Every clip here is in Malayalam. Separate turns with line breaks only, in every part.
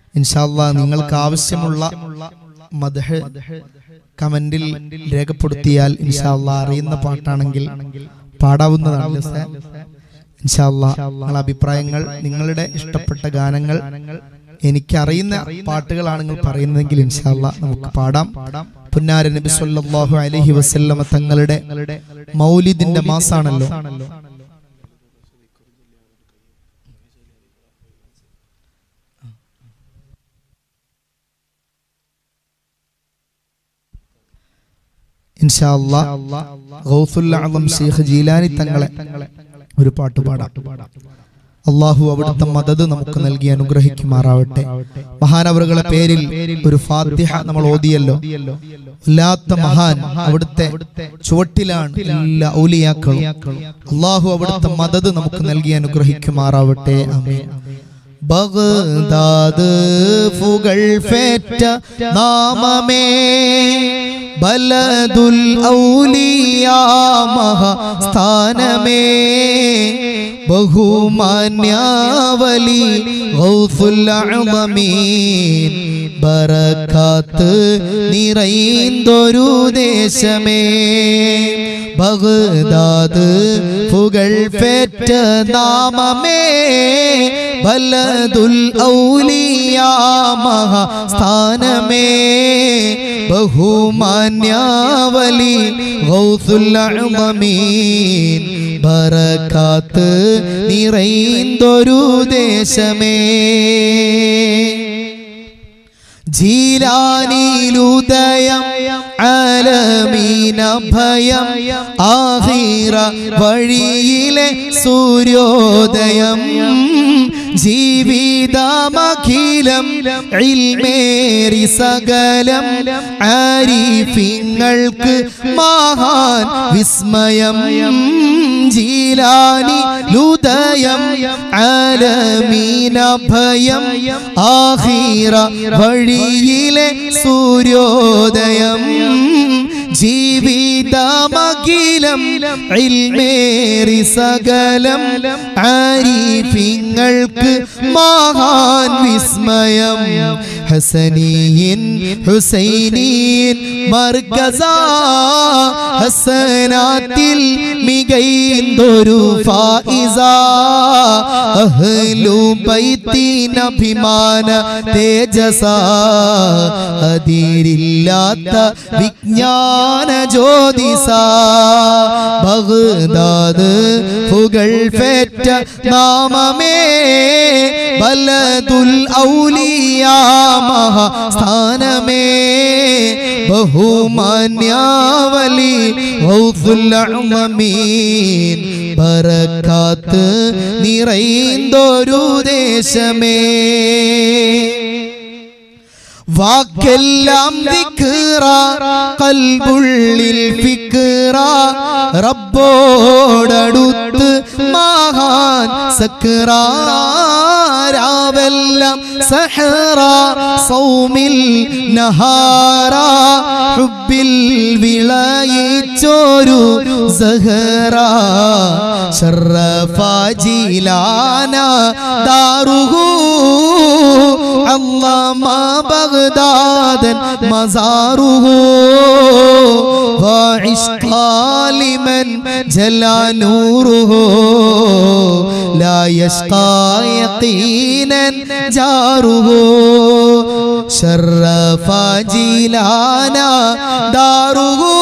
ഇൻഷാ അല്ലാഹ് നിങ്ങൾക്ക് ആവശ്യമുള്ള മദ്ഹ് കമന്റിൽ രേഖപ്പെടുത്തിയാൽ ഇൻഷാ അല്ലാഹ് അറിയുന്ന പാട്ടാണെങ്കിൽ പാടാവുന്നതാണ്. ഇൻഷാ അല്ലാഹ് നിങ്ങളുടെ അഭിപ്രായങ്ങൾ, നിങ്ങളുടെ ഇഷ്ടപ്പെട്ട ഗാനങ്ങൾ, എനിക്കറിയുന്ന പാട്ടുകളാണ് നിങ്ങൾ പറയുന്നതെങ്കിൽ ഇൻഷാ അല്ലാഹ് നമുക്ക് പാടാം. പുന്നാര നബി സല്ലല്ലാഹു അലൈഹി വസല്ലമ തങ്ങളുടെ മൗലിദിന്റെ മാസാണല്ലോ. ഇൻഷാ അല്ലാഹ് ഗൗസുൽ അഅ്ലം ശൈഖ് ജീലാനി തങ്ങളെ ഒരു പാട്ട് പാടാം. അല്ലാഹു അവിടുത്തെ മദദ് നമുക്ക് നൽകി അനുഗ്രഹിക്കുമാറാവട്ടെ. മഹാനവറുകളുടെ പേരിൽ ഒരു ഫാത്തിഹ നമ്മൾ ഓതിയല്ലോ. അല്ലാത്ത മഹാൻ അവിടുത്തെ ചുവട്ടിലാണ് എല്ലാ ഔലിയാക്കളും. അല്ലാഹു അവിടുത്തെ മദദ് നമുക്ക് നൽകി അനുഗ്രഹിക്കുമാറാവട്ടെ. ആമീൻ. ബഗ്ദാദ് ഫുകൾ ഫേറ്റ നാമമേ ബലദുൽ ഔലിയാ മഹാസ്ഥാനമേ ബഹുമാന്യാവലി ഗൗസുൽ അഅ്ലമീൻ ബറകാത്ത് നിറൈന്തൊരു ദേശമേ. ബഗ്ദാദ് പുകൾ ഫേറ്റ നാമമേ ബലദുൽ ഔലിയാ മഹാസ്ഥാനമേ ബഹുമാന്യാവലി ഗൗസുൽ അഅ്ലമീൻ ബറകാത്ത് നിറൈന്തൊരു ദേശമേ. ജീലാനിലുദയം ആലമീന ഭയം ആഖിറ വഴിയിലെ സൂര്യോദയം ജീവിതമഖിലം ഇൽമേറി സകലം ആരിഫിങ്ങൾക്ക് മഹാൻ വിസ്മയം. ജീലാനിലുദയം ആലമീന ഭയം ആഖിറ വഴിയിലെ സൂര്യോദയം ജീവിതമഖിലം ഇൽമേറി സകലം ആരിഫിങ്ങൾക്ക് മഹാൻ വിസ്മയം. ഹസനിയിൻ ഹുസൈനിൻ മർകസ ഹസനാത്തിൽ മികൈന്തൊരു ഫായിസ അഹ്ലു ബൈത്തിൻ അഭിമാന തേജസ അതിരില്ലാത്ത വിജ്ഞാന ജ്യോതിസ. ബഗ്ദാദ് പുകൾ ഫേറ്റ നാമമേ ബലദുൽ ഔലിയാ മഹാസ്ഥാനമേ ബഹുമാന്യാവലി ഗൗസുൽ അഅ്ലമീൻ ബറകാത്ത് നിറൈന്തൊരു ദേശമേ. വാക്കെല്ലാം ദിക്റ ഖൽബുള്ളിൽ ഫിക്റ റബ്ബോടടുത്ത് മഹാൻ സക്റ രാവെല്ലാം സഹറ സൗമിൽ നഹാറ ഹുബ്ബിൽ വിളയിച്ചോരു സഹറ ശറഫ ജീലാന ദാറുഹു അല്ലാമ ബഗ്ദാദൻ മസാറുഹു വഇശ്ഖാലിമൻ ജലാനൂറുഹു ലാ യശ്ഖാ യഖീനൻ ജാറുഹു ശറഫ ജീലാന ദാറുഹു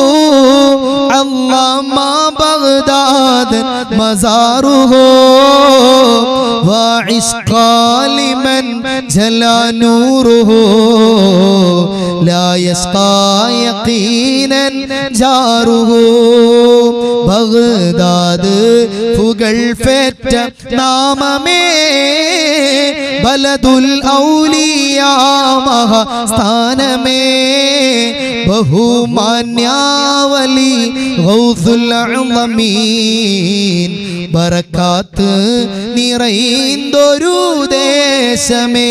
അല്ലാമ ബഗ്ദാദൻ മസാറുഹു വഇശ്ഖാലിമൻ ജലാനൂറുഹു ലാ യശ്ഖാ യഖീനൻ ജാറുഹു. ബഗ്ദാദ് പുകൾ ഫേറ്റ നാമമേ ബലദുൽ ഔലിയാ മഹാസ്ഥാനമേ ബഹുമാന്യാവലി ഗൗസുൽ അഅ്ലമീൻ ബറകാത്ത് നിറൈന്തൊരു ദേശമേ.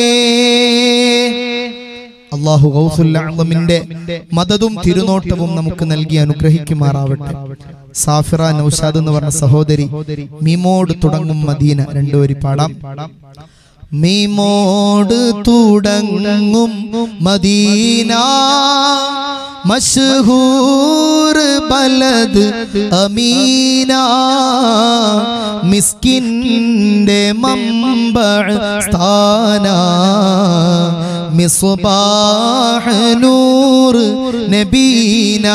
അല്ലാഹു ഗൗസുൽ അഅ്ലമിന്റെ മദദും തിരുനോട്ടവും നമുക്ക് നൽകി അനുഗ്രഹിക്കുമാറാവട്ടെ. സാഫിറ നൗഷാദ് എന്ന് പറഞ്ഞ സഹോദരി മീമോട് തുടങ്ങും മദീന രണ്ടുവരി പാടാം. മീമോട് തുടങ്ങും മദീന മശ്ഹൂർ ബലദ് അമീന മിസ്കിന്റെ മംബഅ സ്ഥാന മിസ്ബാഹ് നൂർ നബീന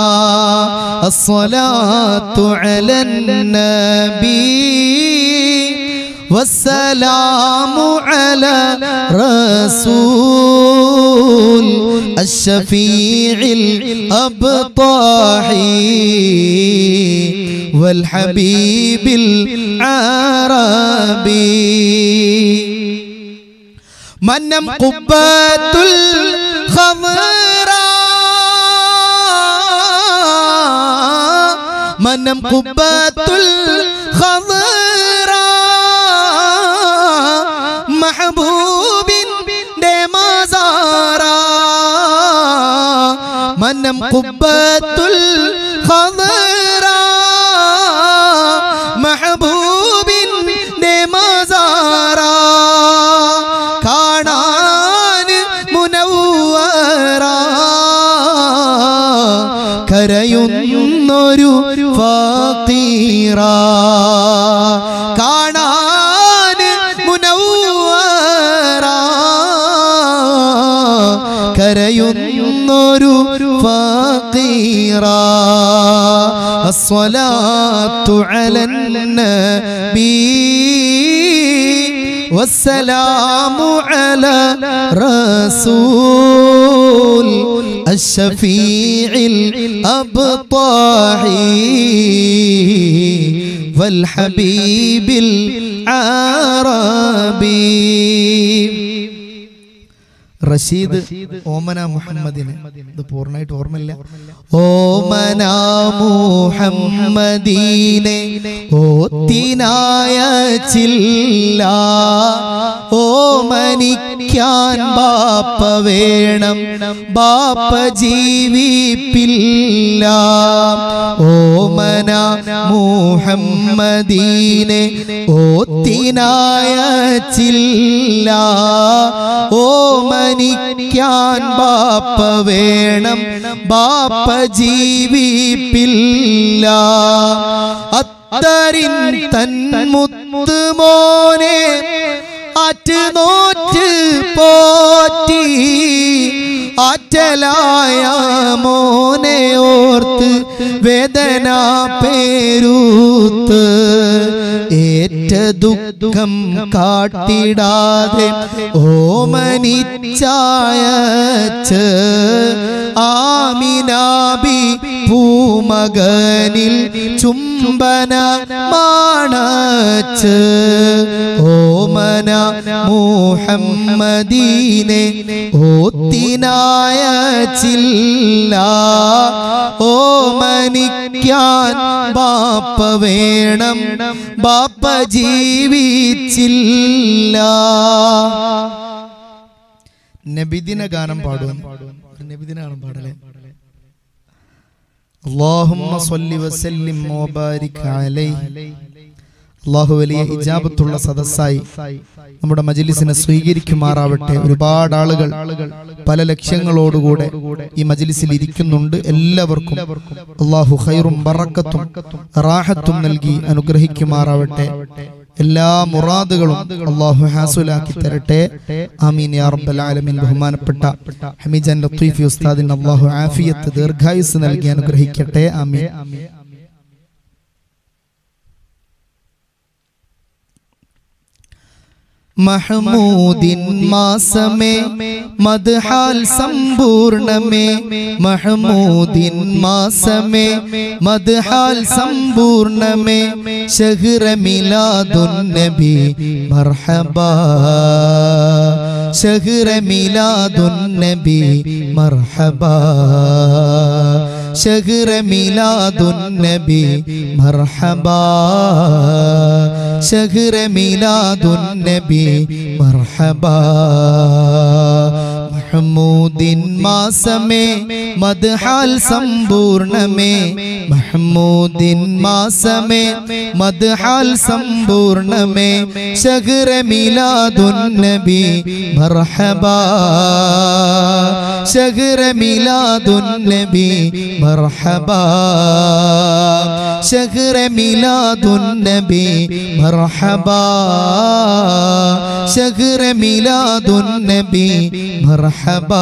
അസ്സലാത്തു അലൻ നബി والسلام على رسول الشفيع الأبطح والحبيب العربي منم قبة الخضراء منم قبة الخضراء محبوب مزارا منم قبة الخضراء محبوب مزارا كانان منورا കരയുന്നൊരു ഫഖീറാ കാണാൻ മുനവ്വറാ കരയുന്നൊരു ഫഖീറാ അസ്സലാത്തു അലൻ നബി വസ്സലാമു അലാ റസൂൽ الشفيع الأبطح والحبيب العربي റഷീദ് ഓമന മുഹമ്മദിനെ ഇത് പൂർണ്ണമായിട്ട് ഓർമ്മയില്ല. ഓമന മുഹമ്മദീനെ ഓത്തിനായ ചില്ല ഓമനിക്കാൻ ബാപ്പ വേണം ബാപ്പ ജീവിപ്പില്ല. ഓമന മുഹമ്മദീനെ ഓത്തിനായ ചില്ല ഓമനിക്കാൻ ബാപ്പ വേണം ബാപ്പ ജീവിപ്പില്ല. അത്തരിൻ തന്മുത്ത് മോനെ ആറ്റുനോറ്റ് പോറ്റി ആറ്റലായ മോനെ ഓർത്ത് വേദന പേരൂത്ത് ഏറ്റ ദുഃഖം കാട്ടിടാതെ ഓമനിച്ചായച്ച് ആമിനാബി പൂമകനിൽ ചുംബന മാണച്ച് ഓമന മുഹമ്മദീനെ ഓത്തിനായ ചില്ല ഓമനിക്കാൻ ബാപ്പ വേണം ബാപ്പ ജീവിച്ചില്ല. നബിദിന ഗാനം പാടും. നബിദിന ഗാനം പാടലേ. അല്ലാഹുമ്മ സ്വല്ലി വസല്ലിം വബാരിക് അലൈഹി. അല്ലാഹു വലിയ ഇജാബത്തുള്ള സദസ്സായി നമ്മുടെ മജ്ലിസിനെ സ്വീകരിക്കുമാറാവട്ടെ. ഒരുപാട് ആളുകൾ പല ലക്ഷ്യങ്ങളോടുകൂടെ ഈ മജ്ലിസിൽ ഇരിക്കുന്നുണ്ട്. എല്ലാവർക്കും അല്ലാഹു ഖൈറും ബറക്കത്തും റാഹത്തും നൽകി അനുഗ്രഹിക്കുമാറാവട്ടെ. എല്ലാ മുറാദുകളും അല്ലാഹു ഹാസുലാക്കി തരട്ടെ. ആമീൻ യാ റബ്ബൽ ആലമീൻ. ബഹുമാനപ്പെട്ട ഹമീജാൻ ലത്തീഫി ഉസ്താദിന് അല്ലാഹു ആഫിയത്ത് ദീർഘായുസ് നൽകി അനുഗ്രഹിക്കട്ടെ. ആമീൻ. महमूदिन मासमे मदहाल संपूर्णमे महमूदिन मासमे मदहाल संपूर्णमे शहर मिलादुन नबी मरहबा शहर मिलादुन नबी मरहबा शहर मिलादुन नबी मरहबा शहर मिलादुन नबी मरहबा महमूदिन मासमे मदहाल संपूर्णमे महमूदिन मासमे मदहाल संपूर्णमे शहर मिलादुन नबी मरहबा शहर मिलादुन नबी मरहबा शहर मिलादुन नबी मरहबा शहर मिलादुन नबी मरहबा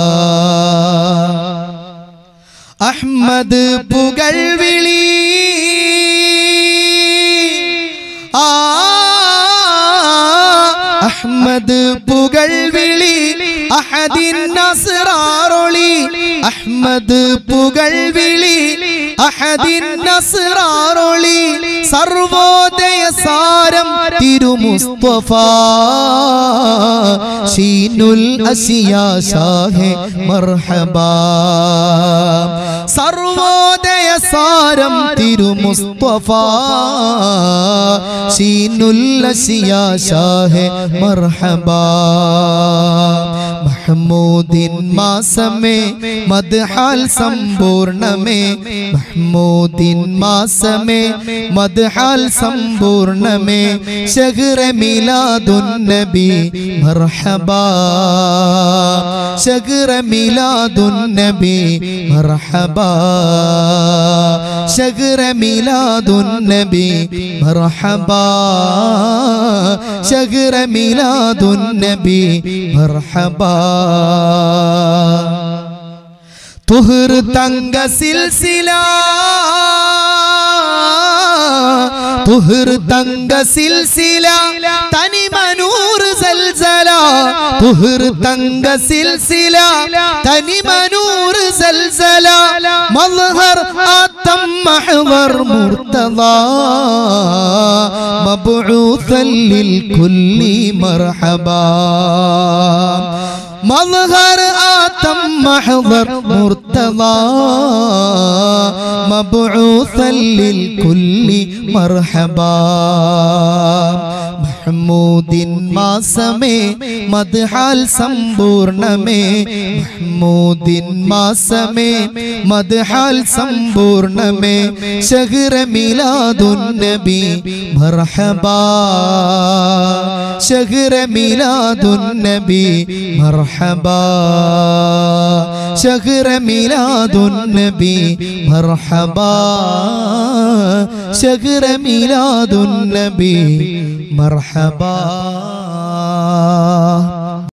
अहमद पुगழ்விழி अहमद पुगழ்விழி अहदिन नसरारोളി अहमद पुगழ்விழി अहदिन नसरारोളി സർവോദയ സാരം തിരുമുസ്തഫ ഷീനുൽ അസിയാ ഷാഹെ മർഹബാ സർവോദയ സാരം തിരുമുസ്തഫ ഷീനുൽ അസിയാ ഷാഹെ മർഹബാ महमूदिन मासमे मदहाल संपूर्णमे महमूदिन मासमे मदहाल संपूर्णमे शहर मिलादुन नबी मरहबा शहर मिलादुन नबी मरहबा शहर मिलादुन नबी मरहबा शहर मिलादुन नबी मरहबा तुहर तंग सिलसिला तुहर तंग सिलसिला तनी मनूर जलजला तुहर तंग सिलसिला तनी मनूर जलजला मज़हर आतम महवर मुर्तज़ा मबऊसन लिलकुल्ली मरहबा मज़हर आतम महवर मुर्तज़ा मबऊसन लिलकुल्ली मरहबा महमूदिन मासमे मदहाल संपूर्णमे महमूदिन मासमे मदहाल संपूर्णमे शहर मिलादुन नबी मरहबा शहर मिलादुन नबी मरहबा शहर मिलादुन नबी मरहबा शहर मिलादुन नबी मरहबा